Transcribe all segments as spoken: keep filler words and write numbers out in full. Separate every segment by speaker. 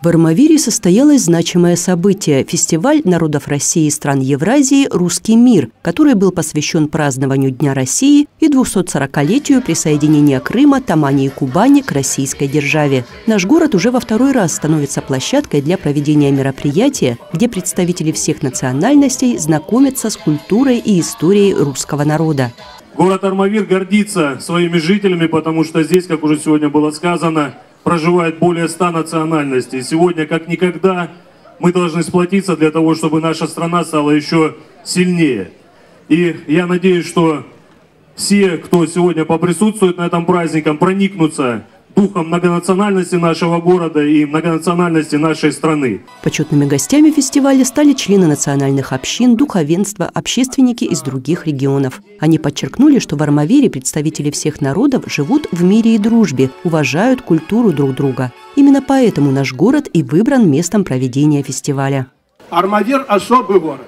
Speaker 1: В Армавире состоялось значимое событие – фестиваль народов России и стран Евразии «Русский мир», который был посвящен празднованию Дня России и двухсотсорокалетию присоединения Крыма, Тамани и Кубани к российской державе. Наш город уже во второй раз становится площадкой для проведения мероприятия, где представители всех национальностей знакомятся с культурой и историей русского народа.
Speaker 2: Город Армавир гордится своими жителями, потому что здесь, как уже сегодня было сказано, проживает более ста национальностей. Сегодня, как никогда, мы должны сплотиться для того, чтобы наша страна стала еще сильнее. И я надеюсь, что все, кто сегодня поприсутствует на этом празднике, проникнутся духом многонациональности нашего города и многонациональности нашей страны.
Speaker 1: Почетными гостями фестиваля стали члены национальных общин, духовенство, общественники из других регионов. Они подчеркнули, что в Армавире представители всех народов живут в мире и дружбе, уважают культуру друг друга. Именно поэтому наш город и выбран местом проведения фестиваля.
Speaker 3: Армавир – особый город.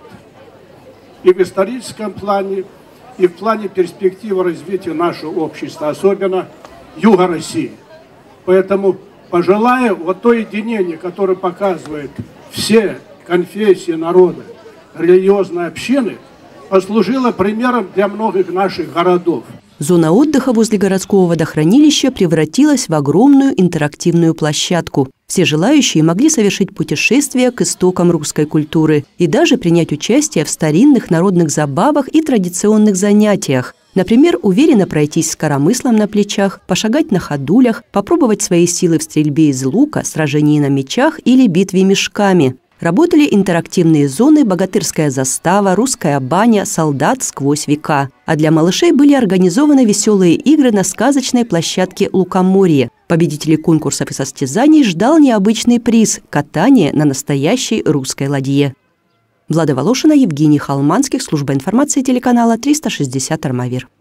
Speaker 3: И в историческом плане, и в плане перспективы развития нашего общества, особенно юга России. Поэтому пожелаю вот то единение, которое показывает все конфессии народа, религиозные общины, послужило примером для многих наших городов.
Speaker 1: Зона отдыха возле городского водохранилища превратилась в огромную интерактивную площадку. Все желающие могли совершить путешествие к истокам русской культуры и даже принять участие в старинных народных забавах и традиционных занятиях. Например, уверенно пройтись с коромыслом на плечах, пошагать на ходулях, попробовать свои силы в стрельбе из лука, сражении на мечах или битве мешками. Работали интерактивные зоны «Богатырская застава», «Русская баня», «Солдат сквозь века». А для малышей были организованы веселые игры на сказочной площадке «Лукоморье». Победителей конкурсов и состязаний ждал необычный приз – катание на настоящей русской ладье. Влада Волошина, Евгений Холманских, служба информации телеканала триста шестьдесят Армавир.